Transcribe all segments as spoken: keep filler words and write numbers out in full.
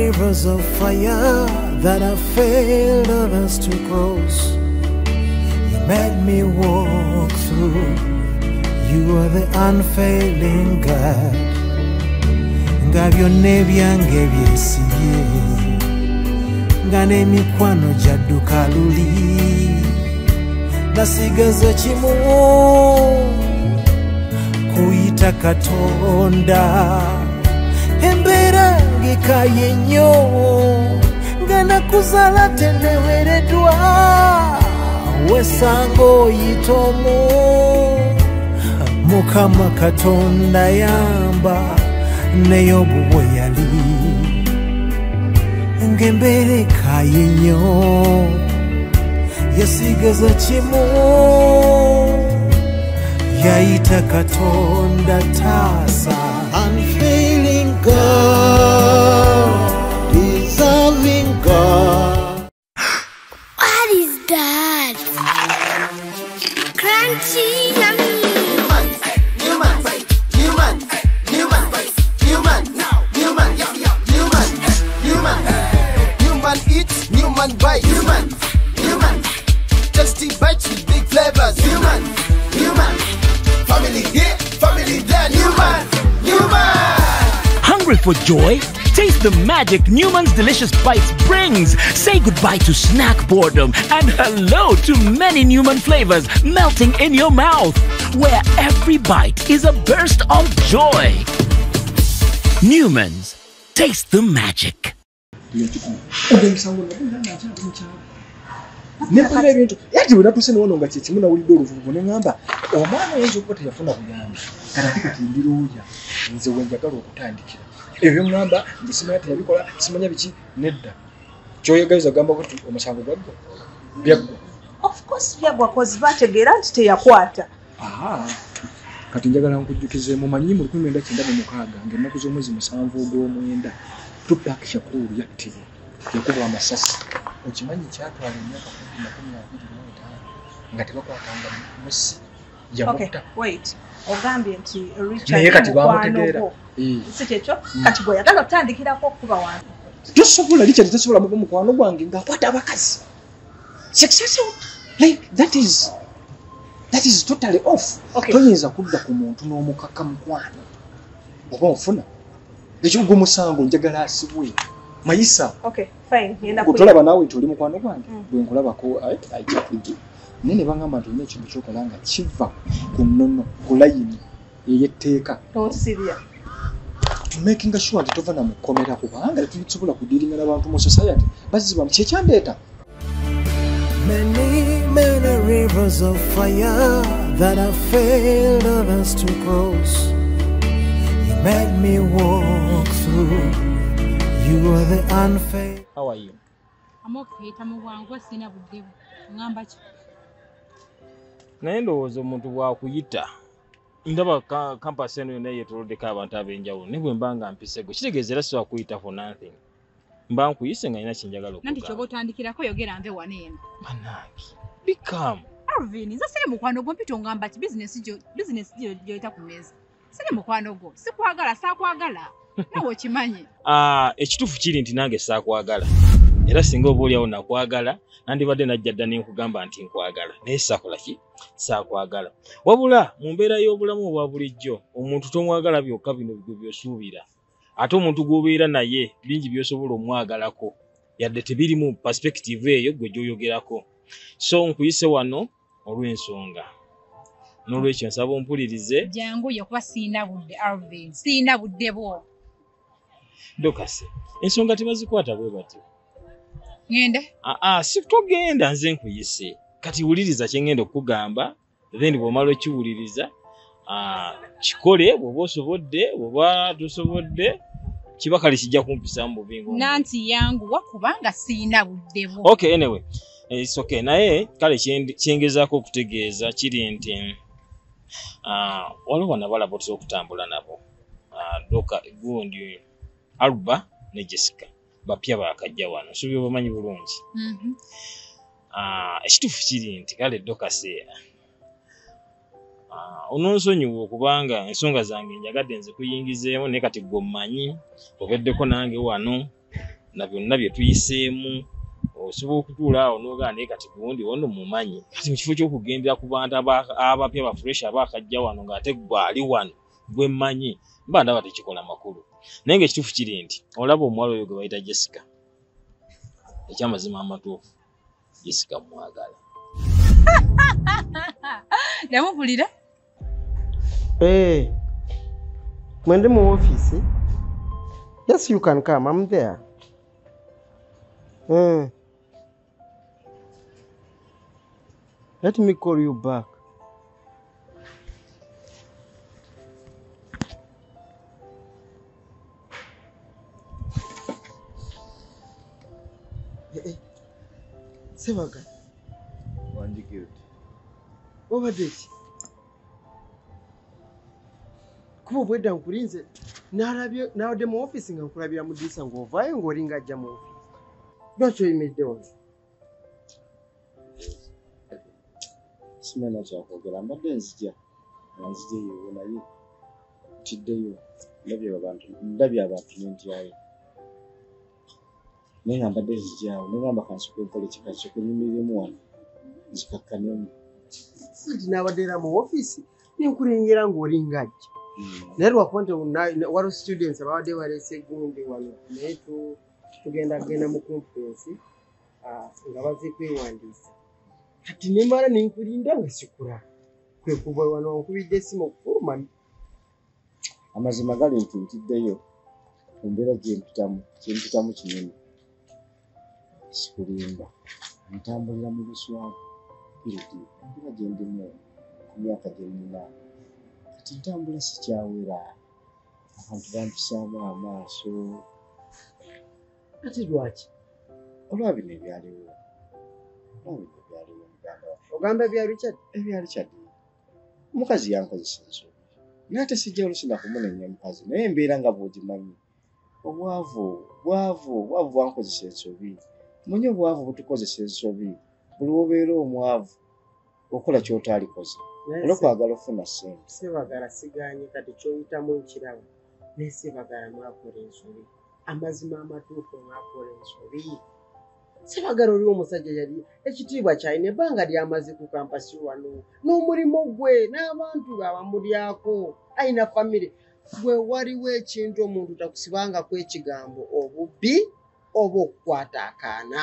rivers of fire that have failed others to cross. You made me walk through. You are the unfailing God. Ngabyo nebyange byesiye ngane mikwano jadduka luli nasigaza kimu kuyita Katonda embera ngikaye nnyo nga nakuzala tendewereddwa wesango yitomo Mukama Katonda yamba neyobu bwe yali ngembere kaye nnyo yasigaza kimu yayita Katonda tasa. Unfailing God, deserving God. What is that? Crunchy, yummy. Newman, Newman, Newman, Newman, Newman, Newman, Newman, Newman eats, Newman bites, Newman, Newman, tasty bites with big flavors, Newman, Newman, family here, family there, Newman, Newman. Hungry for joy? Taste the magic Newman's Delicious Bites brings. Say goodbye to snack boredom and hello to many Newman flavors melting in your mouth, where every bite is a burst of joy. Newman's, taste the magic. Nepala ebintu yati unatuse nono nga kye kimu nawulidde oluvubu ne ngamba omwana oyinza okuba teyafuna buyambi kati kati ndiruuya nze wenjagala okutandikira ebyo ngamba nze simanya teyabikola simanya biki nedda kyoyegaliza gamba kuti omusango gwaggwa byaggwa. Of course byaggwa kozi bategeera nti teyakwata. Aha kati njagala nkujjukize mumanyi mu lukumi lwenda kyenda mu mukaaga ng'ennaku z'omwezi musanvu ogw'omwenda Tupac Shakur yattibwa yakuba amasasi. Okimanyi kyatwala emyaka makumi abiri mu etaano nga tebakwatanga musi yamutta. Okay, wait. Ogambye nti Richard naye kati bamutegeera. Si kyekyo kati gwe yagala otandikirako okuba wantu. Tosobola Richard tosobola mu mukwano gwange ng'akwata abakazi. Successful like that is that is totally off. Okay. Toyinza kudda ku muntu n'omukaka mukwano oba ofuna ekyo gwe musango njagala asibwe mayisa. Okay, fine. Yenda ku tulaba nawe tuli mukwano gwange bwe nkulabako ajja kujja nene bangamba nti olina ekintu kyokola nga kiva ku nnono ku layini ey'etteeka tonsibya making sure nti tova na mukomera kubanga tusobola kudiringa n'abantu mu society baziba mu kyekyandeeta. Many, many rivers of fire that have failed others to cross. You made me walk through. You are the unfailing. How are you? I'm okay. I'm going sina budde ngamba ki. Naye ndowooza omuntu bw'akuyita ndaba kampasi eno yonna yeetoloddeko abantu ab'enjawulo ne bwe mba nga mpisego kitegeeza era siwa kuyita for nothing. Mba nkuyise nga nina kyenjagala okugamba. Nanti ky'oba otandikirako yogera nve wano eno. Bannange bikamu. Alvin, nze siri mukwano gwo mpita ongamba ki bizinesi gy'oyita ku mmeeza. Siri mukwano gwo, sikwagala, saakwagala. Nawe okimanyi. Ah, ekituufu kiri nti nange saakwagala. Era singa oba oliawo nakwagala nandibadde najja dda nenkugamba nti nkwagala naye saakola ki saakwagala. Wabula mu mbeera y'obulamu obwa bulijjo omuntu tomwagala byokka bino bigwe by'osuubira. Ate omuntu gw'obeera naye bingi by'osobola omwagalako yadde tebiri mu perspective eyo gwe gy'oyogerako. So nkuyise wano olw'ensonga n'olwekyo nsaba ompulirize jangu yokuba siina budde Alvin, siina budde bwo. Dokase ensonga tebazikwata bwe batyo. Ngenda? Ah ah, si togenda nze nkuyise. Kati wuliriza kye ngenda okugamba, then bw'omala okiwuliriza, ah kikole bw'oba osobodde, bw'oba tosobodde, kiba kale kijja kumpisa mu bubingo. Nanti yangu wakubanga siina budde bwo. Okay, anyway. It's okay. Naye kale kyengezaako okutegeeza kiri nti ah waliwo n'abalaba otera okutambula nabo. Ah Doka gundi Alba ne Jessica. Bapya bakajja wano so byo bamanyi bulungi. Mhm. Ah ekituufu kiri nti kale Dokase ah ononsonyiwa okubanga ensonga zange njagadde nze kuyingizeemu ne kati gwe mmanyi obeddeko nange wano na byonna bye tuyiseemu osobola okutuula awo n'ogaa naye kati gundi ono mumanyi kati mu kifo ky'okugendera ku bantu abapya ba fresh abaakajja wano ng'ate gwali wano gwe mmanyi mba ndaba tekikola makulu naye ng'ekituufu kiri nti olaba omuwala oyo gwe bayita Jessica ekyamazima amatuufu Jessica mwagala namuvulira Eh, when I'm in office, yes, you can come. I'm there. Uh, let me call you back. Hey, hey. Sevaga. One good. Over this. Kuba bwedda nkulinze n'alabye n'awadde mu office nga nkulabira mu ddiisa ng'ovaayo ng'olinga ajja mu office. Lwaki oyimidde wano? Simena kyakwogera mbadde nzija nga nzijeyo naye ntiddeyo ndabye abantu ndabye abantu n'entyayo naye nga mbadde nzijaawo naye ngamba kansuke nkole kika kyekunyumiremu wano nzikakkanemu nti n'abadde era mu office nenkulengera ng'olinga ajja. Naye lwakuba nti waliwo students ababadde baleese gundi wano naye tugenda kugenda mu conference nga bazze kwewandiisa kati nemala nenkulinda nga sikula kwe kuva wano wankubidde essimu okufuluma. amazima gali nti ntiddeyo embeera gyempitamu kyempitamu kinene sikulimba ntambulira mu buswavu piriti embeera gyendimu ku myaka gyennina kati ntambula sikyawera abantu bampisaamu amaaso Kati lwaki? olwa bino ebyaliwo olwa bino ebyaliwo muganda waffe ogamba ebya Richard? ebya Richard omukazi yankozesa ensobi naye ate sijja olusina kumunenya omukazi naye embeera nga bw'ogimanyi obwavu bwavu obwavu bwankozesa ensobi munye obwavu butukozesa ensobi buli wobeera omwavu okola ky'otaalikoze olw'okwagala ofuna ssente. Sebagala siganye kati kyoyitamu nkirabo naye Sebagala mwakola ensobi amazima amatuufu mwakola ensobi. Sebagala oli omusajja yali ekitiibwa kyalina ebbanga lyamaze ku kampasi wano n'omulimu gwe n'abantu abamulyako ayina famire gwe waliwo ekintu omuntu takusibangako ekigambo obubbi oba okukwata akaana.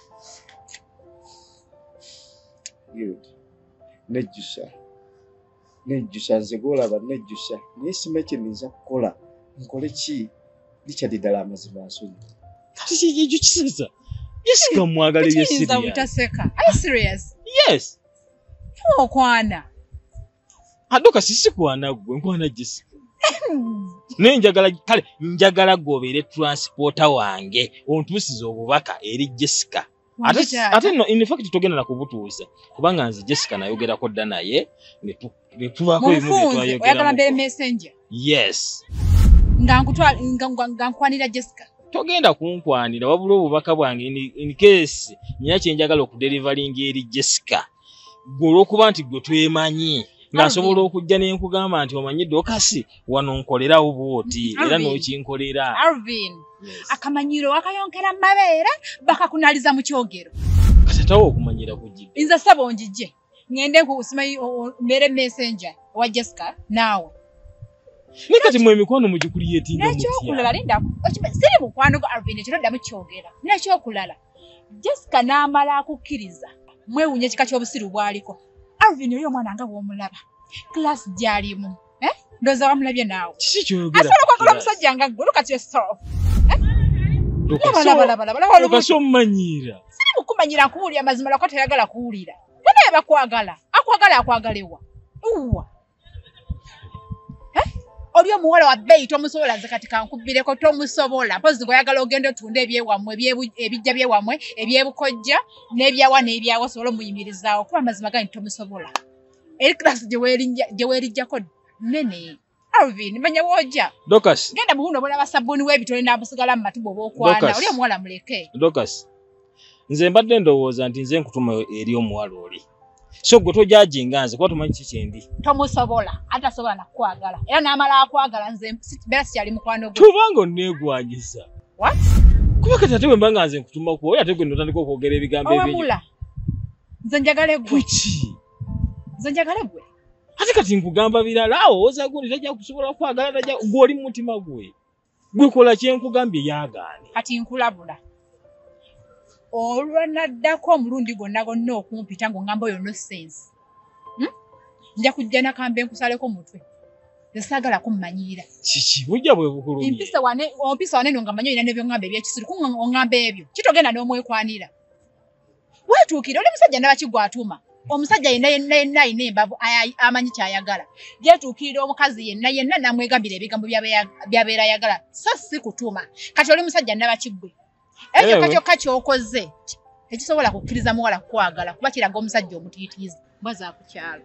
Good. Nejjusa nejjusa nze gwolaba nejjusa naye sima kyeninza kukola nkole ki Richard ddala amazima nsonyi kati kikijjo kisesa Jessica mwagala ebyo serious. Kiyinza butaseka. Are you serious? Yes. Okwana. Adoka sisi kwana gwe nkwana Jessica. Ne njagala kale njagala gobeere transporter wange ontusize obubaka eri Jessica. Ate ate no in fact togenda na kubutuusa kubanga nzi Jessica nayogerako dda naye ne tuvaako ebimu bye twayogera. Oyagala mbere messenger. Yes. Nga nkutwa nga nkwanira Jessica. Togenda kunkwanira wabula obubaka bwange in, in case nya kyenjagala okudelivering eri Jessica. Golo kuba nti gwe twemanyi nga nsobola okujja ne nkugamba nti omanyi Dokasi wano nkolera obwoti era n'okinkolera. Alvin. Yes. Akamanyiro akayonkera mabeere bakakunaliza mu kyogero. Kasetawo okumanyira kujja. Inza sabo onjije. Ngende kusimayi mere messenger wa Jessica nawe. Nikati mwe mikono mujikuliyetinga mutya. Nakyo kulala linda. Siri mukwano go Alvin ekiro ddamu kyogera. Nakyo kulala. Jessica n'amala akukiriza. Mwewunye kika ky'obusiru bwaliko. Alvin yali omwana nga w'omulaba. Class gyalimu. Eh? Ndoza wamulabye naawe. Kiki kyogera? Asobola kwagala omusajja nga gwe. Look at yourself. Lukaso mmanyira. Siri mukumanyira nkuwulira amazima lako tayagala kuwulira. Bwana yabakwagala. Akwagala akwagalewa. Uwa. Eh? Oli omuwala wa bbeeyi tomusobola nze kati kankubireko tomusobola. Mpozi ngoyagala ogenda otunda ebyewamwe ebijja byewamwe ebyebukojja n'ebyawa n'ebyawa osobola omuyimirizaawo kuba amazima gali tomusobola. Eri class gye weerijjako nene. Alvin manya woja. Dokasi. Genda muhuno bona basabuni webitole n'abusigala mu matubo b'okwana. Oli omuwala muleke. Dokasi. Nze mbadde ndowooza nti nze nkutuma eri omuwala oli. So gwe tojajinga nze kuba tumanyi kiki endi. Tomusobola. Atasobola nakukwagala. Era n'amala akwagala nze beera sikyali mukwano gwe. Tubanga onneegwanyiza. What? Kuba kati ate bwe mba nga nze nkutuma ku oyo ate gwe notandika okwogera ebigambo ebyo. Owamula. Nze njagala gwe. Ki? Nze njagala gwe. Ate kati nkugamba birala awo oza gundi tajja kusobola kwagala tajja gw'oli mu mutima gwe. Gwe kola kye nkugambye yaagaane. Kati nkulabula. Olwa naddako omulundi gwonna gonna okumpita ng'ongamba oyo no sense. Hmm? Nja kujja nakambe nkusaleko mutwe. Nsaagala kummanyira. Kiki bujja bwe bukulumye. Impisa wane ompisa wane no ngamanyo ina nebyo ngambe ebyekisiru ku ngambe ebyo. Kitogenda n'omwekwanira. Wetuukire oli musajja nabakigwa atuma. Omusajja yenna yenna yenna ine embavu amanyi kyayagala. Yetuukirira omukazi yenna yenna namwegambira ebigambo byabeera yagala. So si kutuma. Kati oli musajja nabakigwe. Ekyo kati okakyokoze. Ekisobola kukkiriza muwala kwagala kuba kiraga omusajja omutiitiizi. Mbaza ku kyalo.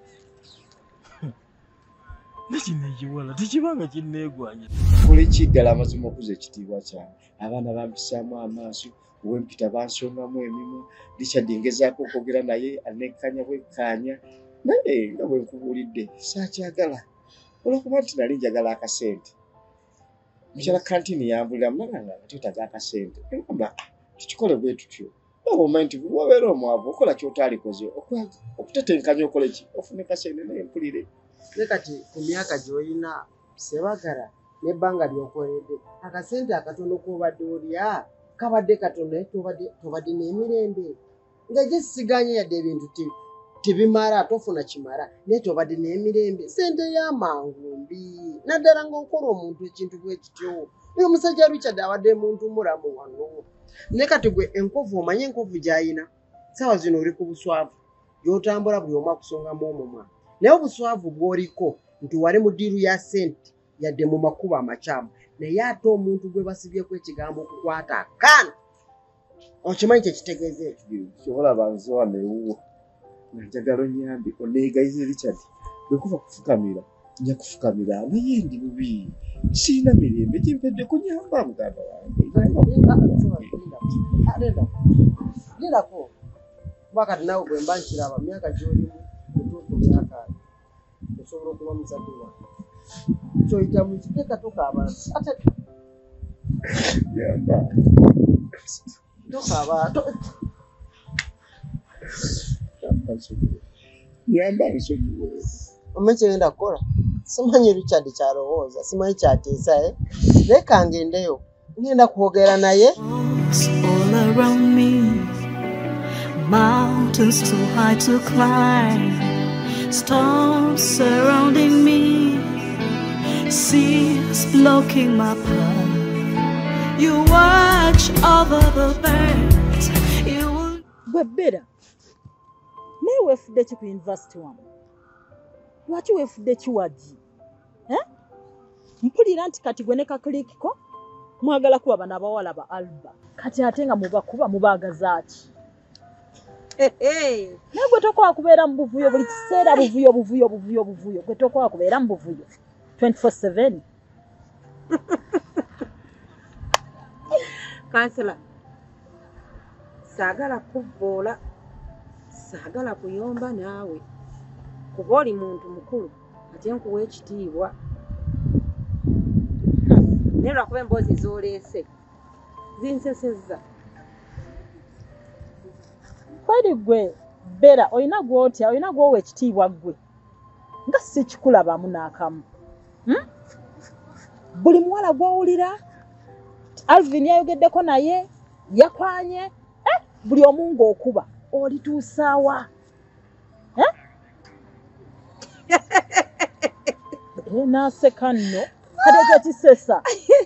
Nekineekiwala tekibanga kinneegwanya. Kuli kiddala amazima okuza ekitiibwa kyange. Abaana bampisaamu amaaso, ow'empita bansongamu emimu, Richard ngezaako okwogera naye anekkanya bwekkaanya. Naye nga bwe nkubuulidde saakyagala. Olw'okuba nti nali njagala akasente. Mukyala kantini yambuliramu nagamba nga twetaaga akasente. Ngamba tukikole bwe tutyo. Oba omanyi nti wabeera omwavu okola ky'otaalikoze okutetenkanya okole ki ofune kasente naye mpulire. Kati ku myaka gy'olina Sebagala n'ebbanga ly'okoledde akasente akatono k'obadde olya kabadde katono naye tobadde n'emirembe nga gye sisiganye yadde ebintu tebimala tofuna kimala naye tobadde n'emirembe sente y'amangu mbi naddala ng'okola omuntu ekintu bwe kityo oyo omusajja Richard abadde muntu mulamu wano naye kati gwe enkovu omanye enkovu gy'ayina saawa zino oli ku buswavu gy'otambula buli omu akusongamu omumwa naye obuswavu bw'oliko nti wali mu ddiiru ya sente yadde mu makubo amakyamu naye ate omuntu gwe basibyeku ekigambo okukwata akaana okimanyi kyekitegeeza ekyo kyobola banze wano ewuwo nga njagala onyambe oneegayize Richard bwe kuva kufukamira nja kufukamira naye ndi bubi siina mirembe gimpedde kunyamba muganda wange lindako kuba kati naawe bwe mba nkiraba myaka gy'olimu otuufu myaka osobola okuba muzadde wange kyoyita mu kiteeka tokaaba ate tokaaba nyamba nsonyiwe omanyi kyegenda kukola simanyi Richard kyalowooza simanyi kyateesa e leka ngendeyo ngenda kwogera naye. All around me, mountains too high to climb, storms surrounding me, seas blocking my path. You watch over the birds. You will. Gwebera. Naye weefudde ki ku university wamu? Lwaki weefudde kiwagi? Eh? Mpulira nti kati gwe ne kaklikiko mwagala kuba bana abawala ba Alba. Kati ate nga mubakuba mubaagaza ki? Naye gwe tokola kubeera mu buvuyo buli kiseera buvuyo buvuyo buvuyo buvuyo. Gwe tokola kubeera mu buvuyo twenty-four seven. Kansala, saagala kuvvoola, saagala kuyomba naawe. Kuba oli muntu mukulu, ate nkuwa ekitiibwa. Naye lwakuba emboozi z'oleese, zinsesezza. Kweri gwe, Bera, olina gw'otya, olina gw'owa ekitiibwa gwe. Nga si kikulabamu n'akamu. Hmm? Buli muwala gw'owulira, Alvin yayogeddeko naye, yakwanye, eh? Buli omu ng'okuba, olituusaawa. Eh? Eh, naaseka nno, kati ekyo kisesa.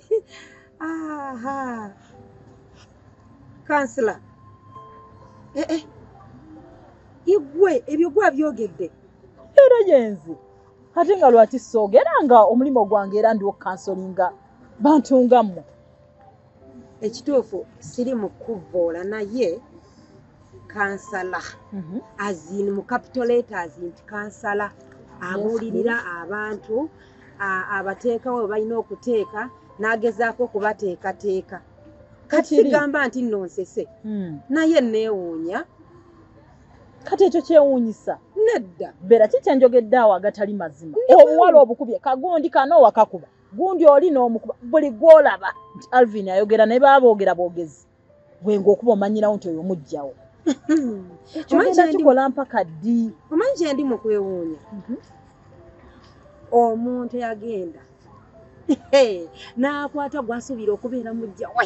Aha. Kansala. Eh eh. Igwe ebyo gwa byogedde. Era yenzi. Ate nga lwaki soogera nga omulimu gwange era ndi okansolinga bantu ngammwe. Ekituufu siri mu kuvvoola naye kansala. Mm-hmm. Azini mu capital letters nti kansala abuulirira abantu abateekawo balina okuteeka n'agezaako okubateekateeka. Kati sigamba nti nonsese. Hmm. Naye neewuunya. Kati ekyo kyewuunyisa. Nedda. Bera kikyenjogedde awo agatali mazima. Obuwala obukubye kagundi kano wakakuba. gundi oli n'omukuba buli gwolaba nti Alvin ayogera ne baboogera boogezi bwenga okuba omanyirawo nti oyo mujjawo ekyo genda kikola mpaka ddi omanyi kye ndi mu kwewuunya omuntu yagenda n'akwata gwasuubira okubeera mujja we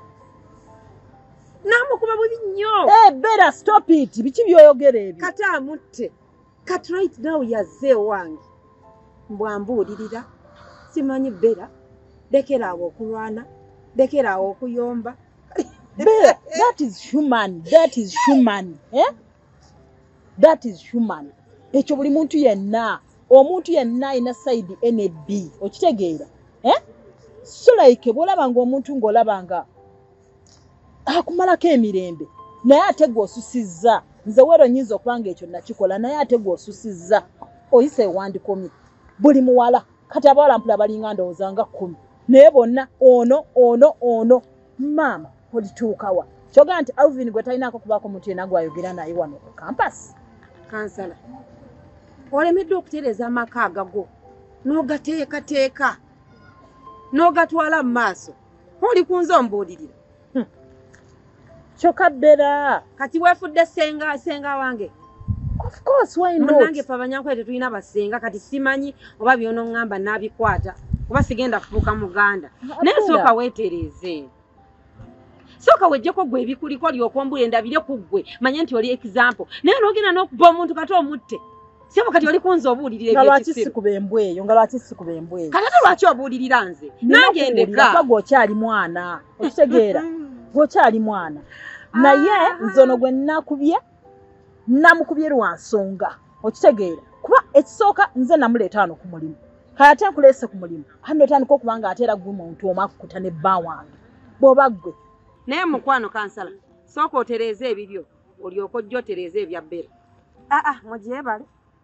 n'amukuba bubi nnyo better stop it biki byoyogera ebyo kati amutte kati right now yazze wange mbwambuulirira simanyi bera lekeraawo okulwana lekeraawo okuyomba Bella, that is human. That is human. Eh? That is human. Ekyo buli muntu yenna. Omuntu yenna ina side N A B. Okitegeera. Eh? So like bolaba nga omuntu ngolabanga akumalako emirembe. Naye ate gwe osusizza. Nze wero nyinza okubanga ekyo nakikola naye ate gwe osusizza. Oyise wandikomye. Buli muwala. Kati abawala mpula balinga ndowooza nga kkumi. Naye bonna ono ono ono. Mama. Olituukawa kyoga nti Alvin gwe talinaako kubaako muntu yenna gwayogera naye wano ku kampasi kansala olemedde okutereeza amaka agago n'ogateekateeka n'ogatwala mu maaso oli kunze ombuulirira kyokka Bella kati weefudde senga senga wange of course why not munange fe abanyankole tetulina basenga kati simanyi oba byonoŋŋamba n'abikwata oba sigenda kufuuka muganda naye sooka weetereeze soka wejjeko gwe ebikuliko lyokombule ndabire ku ggwe manye nti oli example naye n'ogenda n'okuba omuntu kati omutte sebo kati oli kunza obuulirira nga lwaki sikuba embwa eyo nga lwaki sikuba embwa eyo kati ate lwaki obuulirira nze nange ndeka gwokyali mwana okitegeera gwokyali mwana naye nze ono gwe nnakubye namukubye lwa nsonga okitegeera kuba ekisooka nze namuleeta wano ku mulimu kale ate nkuleese ku mulimu hano otandika okuba nga ate era gwe muntu omu akukuta ne bba wange bw'oba ggwe naye mukwano kansala sooka otereeze ebibyo olyoka ojja otereeze ebya Bella aa mugyebale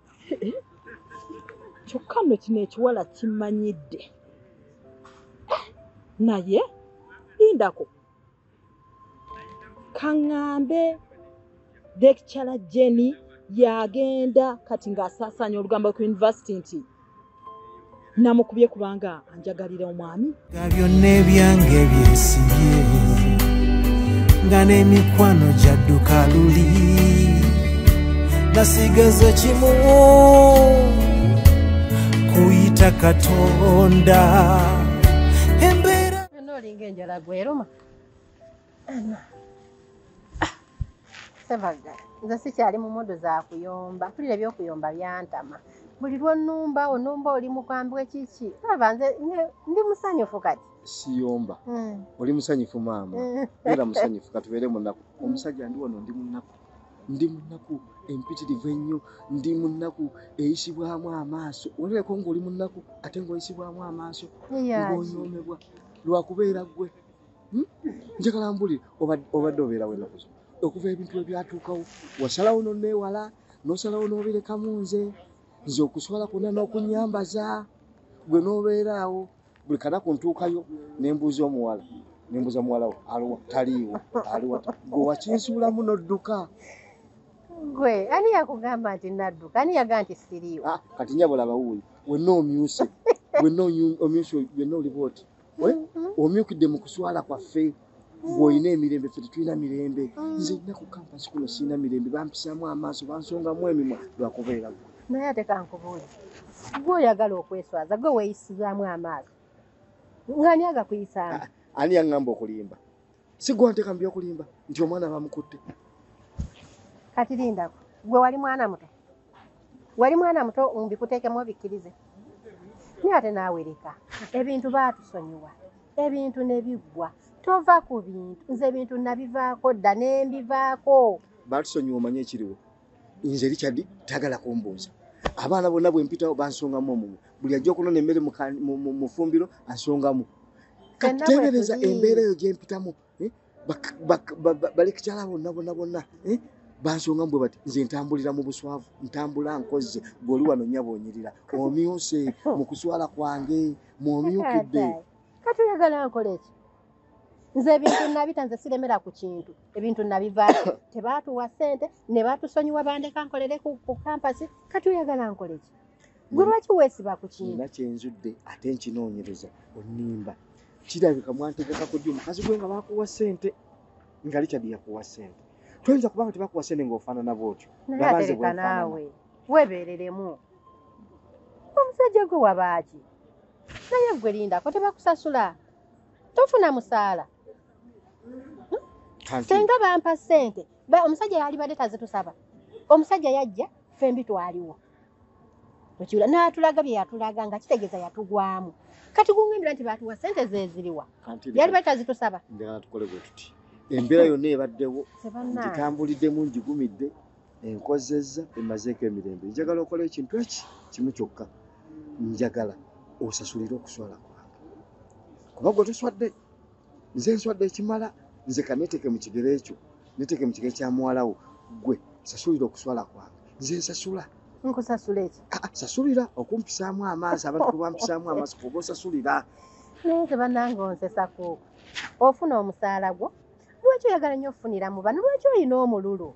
kyokka nno kino ekiwala kimanyidde naye lindako kaŋŋambe lecturer Jenny yagenda kati ng'asaasaanya olugambo ku university nti namukubye kubanga anjagalira omwami byonna ebyange byesibye nga n'emikwano gyadduka luli nasigaza kimu kuyita Katonda embeera olinga enjala gweruma sebaga nze sikyali mu modo za kuyomba mpulira ebyokuyomba byantama buli lwonnumba onumba oli mukambwe kiki aba nze ndi musanyufu kati siyomba oli musanyufu maama era musanyufu katubeere munaku omusajja ndi wano ndi munaku ndi munaku empitirivu ennyo ndi munaku eyisibwamu amaaso olabeko ng'oli munaku ate ng'oyisibwamu amaaso ng'onyoomebwa lwakubeera ggwe njagala mbulire obadde obeera wenaku zo okuva ebintu ebyatuukawo wasalawo nonneewala n'osalawo n'obirekamu nze nze okuswala kwonna n'okunyambaza gwe n'obeeraawo buli kanaku ntuukayo nembuuza omuwala nembuuza muwala wo aliwa taliiwo aliwa gwe wakinsuulamu n'odduka gwe ani yakugamba nti nadduka ani yagamba nti siriiwo kati nyabula bawuuli wenna omyuse wenna omyuse wenna oli bwoti omyukidde mu kuswala kwaffe bw'olina emirembe ffe tetulina mirembe nze nina ku kampasi kuno sirina mirembe bampisaamu amaaso bansongamu emimwa lwakubeera gwe naye ate kankubuuza gwe oyagala okweswaza gwe weeyisizaamu amaaso ng'ani agakuyisaamu ani yaŋŋamba okulimba si gwe wanteeka mu by'okulimba nti omwana bamukutte kati lindako gwe wali mwana muto wali mwana muto mbikuteekemu obikkirize naye ate naawereka ebintu baatusonyiwa ebintu ne biggwa tova ku bintu nze ebintu nabivaako dda ne mbivaako baatusonyiwa omanye ekiriwo nze Richard tagala kumbuuza abaana bonna bwe mpitawo bansongamu omumwe buli ajja okunona emmere mu ffumbiro ansongamu kateebereza embeera eyo gye mpitamu balekikyala bonna bonna bonna bansongamu bwe bati nze ntambulira mu buswavu ntambula nkozze gweoli wano nnya boonyirira omyuse mu kuswala kwange mwomyukidde kati oyagala nkola eki nze ebintu nabita nze siremera ku kintu ebintu nabivaako tebaatuwa ssente ne baatusonyiwa bandeka nkolere ku kampasi kati oyagala nkola eki gwe lwaki weesiba ku kintu nina kyenzudde ate nkinoonyereza onnimba kirabika mwantegekako ddi omukazi gwe nga bakuwa ssente nga Richard yakuwa ssente toyinza kubanga tebakuwa ssente ng'ofaanana bw'otyo naye atereka naawe weebeereremu omusajja gwe wabaaki naye gwe lindako tebakusasula tofuna musaala senga bampa ssente omusajja yalibadde tazitusaba omusajja yajja fembi twaliwo okiwula n'atulaga bye yatulaga nga kitegeeza yatugwamu kati gungembera nti batuwa ssente zeziriwa yalibadde tazitusaba njagala tukole bwe tuti embeera yonna ebaddewo ngitambuliddemu njigumidde enkozezza emazeeko emirembe njagala okola ekintu eki kimu kyokka njagala osasulire okuswala kwange kuba gwe toswadde nze nswadde ekimala nze kaneeteke mu kigere ekyo neeteke mu kigere kya muwalawo gwe sasulira okuswala kwange nze nsasula nkusasula eki sasulira okumpisaamu amaaso abantu kubampisaamu amaaso kuba osasulira naye tebannange onsesako ofuna omusaala gwo lwaki oyagala nnyo ofunira mu bano lwaki olina omululu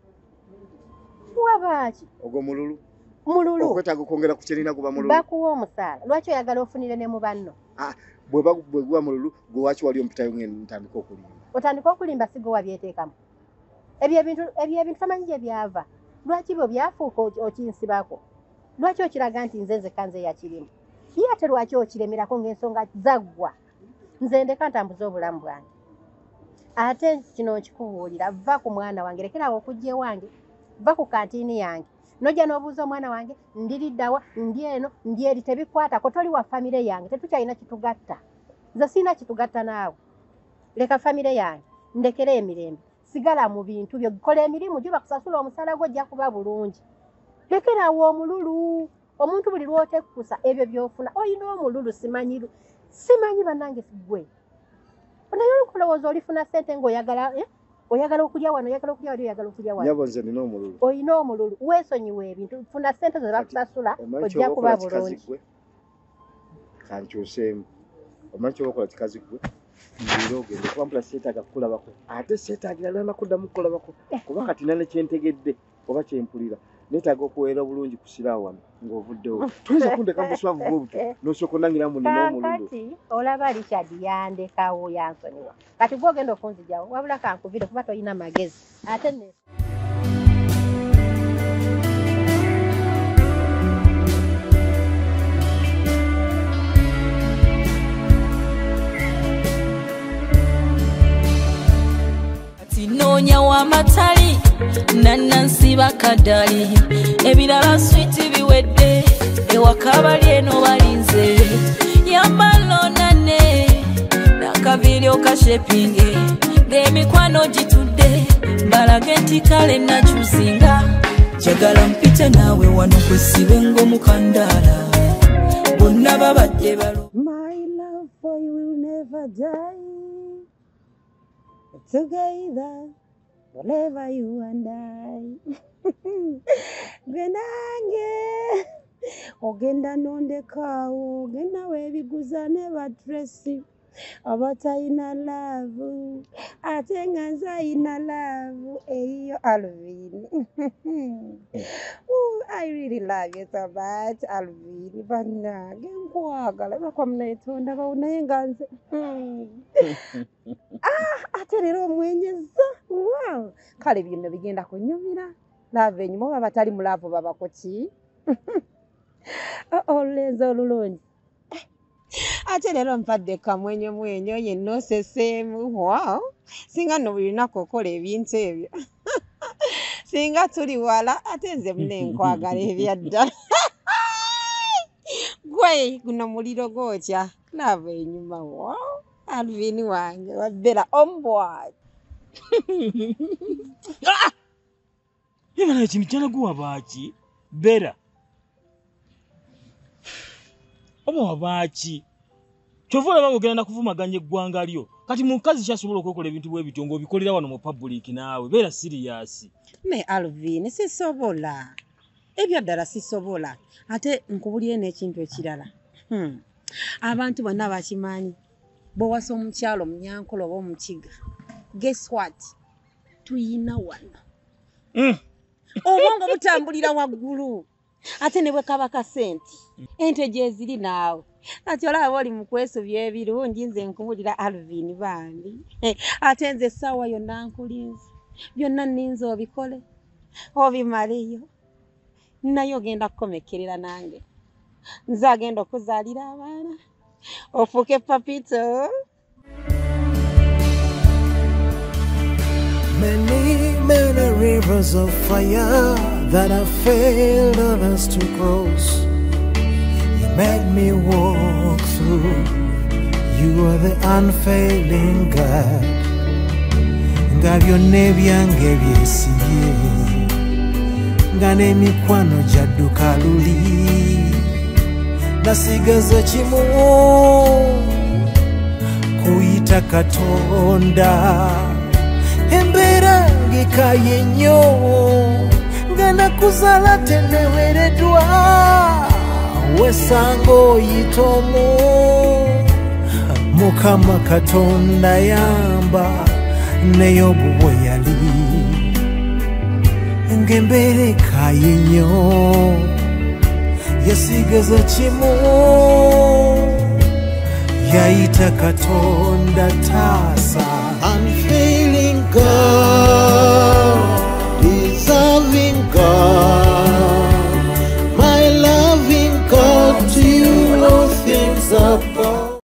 wabaaki ogwo mululu mululu okwetaaga okwongera ku kyerina guba mululu bakuwa omusaala lwaki oyagala ofunire ne mu banno bwe guba mululu gwe waki wali ompitayo ngenda ntandika okulimba otandika okulimba sigo wabyeteekamu ebyo ebintu ebyo ebintu tamanyi gye byava lwaki bwe byafuuka okinsibako lwaki okiraga nti nze nze kanze yakirimu ye ate lwaki okiremerako ng'ensonga zaggwa nze ndeka ntambuza obulamu bwange ate kino nkikubuulira va ku mwana wange lekerawo okujja ewange va ku kantiini yange nojja n'obuuza omwana wange ndiriddawa ndi eno ndi eri tebikwatako toli wa famire yange tetukyalina kitugatta nze sirina kitugatta naawe leka famire yange ndekera emirembe sigala mu bintu byo kola emirimu gyo bakusasula omusaala gwo ojja kuba bulungi lekerawo omululu omuntu buli lwotekusa ebyo byofuna olina omululu simanyi simanyi bannange gwe naye olukolowooza olifuna ssente ng'oyagala oyagala okulya wano oyagala okulya wali oyagala okulya wano nyabo nze nina omululu olina omululu weesonyiwa ebintu funa ssente ze bakusasula ojja kuba bulungi kankyuseemu omanyi kyoba okola kikazi gwe mbira ogende kuba mpula seetaaga kukulabako ate seetaagira lana kuddamu kukulabako kuba kati nane kyentegedde oba kyempulira neetaaga okuweera bulungi kusirawo wano ng'ovuddewo tuyinza kundeka mbuswavu bwobuto n'osooka onangira mu nina omululu kati olaba Richard yandekawo yansonyiwa kati gwe ogenda okunzijawo wabula kankuvire kuba toyina magezi ate ne Noonya w'amatali nannansiba kadali ebirala switi biwedde ewaka bali eno balinze yambalonane nakaviri okashepinge ng'emikwano gitudde mbalage nti kale nakyusinga jagala mpite naawe wano kwesibe ng'omukandaala bonna babadde balo My love for you will never die. Together, forever you and I. Gwenange, ogenda nondekawo, ogenda webiguza ne badressi. Abatayina love, ate nga nze ayina love, eyo Alvin. Ooh, I really love you so much, Alvin. Bannange nkwagala lwakwa muneetonda bawo naye nga nze ah, ate leero omwenyeza. Wow, kale bino bigenda kunyumira. Love enyuma oba batali mu love babako ki? Olulenzi olulungi. Ate leero mpadde kamwenyo mwenyo yenna oseseemu. Wow, singa nno buli lunaku okola ebintu ebyo. Singa tuli wala ate nze mune nkwagala ebyaddala. Gwe guno muliro gwokya. Love enyuma. Wow, Alvin wange wabeera ombwa. Yebana ekintu kyanaguwa baaki bera oba wabaaki kyova olaba ogenda nakuvumaganya eggwanga lyo kati mukazi kyasobola okwekola ebintu bwe bityo ng'obikolera wano mu public naawe beera siriyasi. Me Alvin sisobola ebyaddala sisobola ate nkubulire n'ekintu ekirala. Hmm. Abantu bonna bakimanyi bw'owasa omukyalo Munyankole oba Omukiga, guess what? Tuyina wano. Mm. Obwongo butambulira waggulu. ate ne bwe kaba kasenti ente gye ziri naawe kati olaba oli mu kwesubya ebirungi nze nkubulira Alvin bambi ate nze essaawa yonna nkulinze byonna nninza obikole obimaleyo naye ogenda kukomekerera nange nze agenda okuzaalira abaana ofuuke papito. Many, many rivers of fire that have failed others to cross. You make me walk through. You are the unfailing God. Ngabyo nebyange byesiye. Ngane mikwano jadduka luli. Nasigaza kimu kuyita Katonda. Embera ngikaye nnyo nga nakuzala tenewereddwa wesanga oyita omu Mukama Katonda yamba ne Yobu bwe yali ng'embeera ekaye nnyo yasigaza kimu yayita Katonda taasa. Unfair